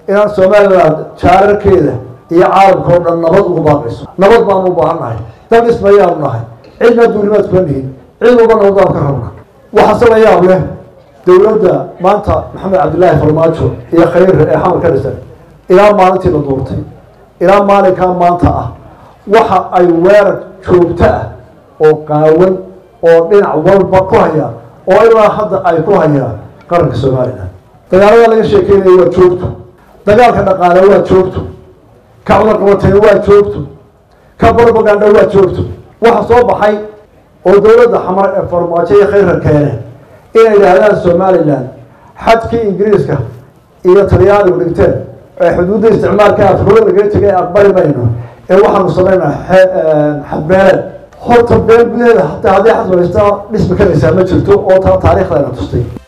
inaan Soomaaliland jaararkeeda iyo caalamka oo dhan nabad ugu baaqayso nabad baan u baahanahay dal ismayaan nahay cidna duulimaad ku leeyihiin cid uga nabad ka rabna waxa sameeyaa leh dawladda maanta Maxamed Cabdullaahi Farmaajo iyo khayr ee xamal ka dhisan ilaa maalintii la doortay ilaa maalinka maanta ah waxa ay weerar joogto ah oo qaawan oo dhinac walba ku haya oo ilaa hadda ay ku hayaan qaranka Soomaaliland dagaalada laga sheekeeyay waa joogto dagaalka dhaqaale waa joogto ka wadaqabtay waa joogto ka propaganda waa joogto waxa soo baxay oo dawladda xamar ee Farmaajo iyo khayr keenay inay yiraahdaan Soomaaliland xadkii Ingiriiska iyo Talyaanigu dhigteen ee xuduudda isticmaalka Afrika laga tagay aqbali mayno ee waxaanu sameynaa xadbeelad horta beel gudaheeda hataa haddii xad waysta dhismi karaysaa ma jirto oo taariikhda tustay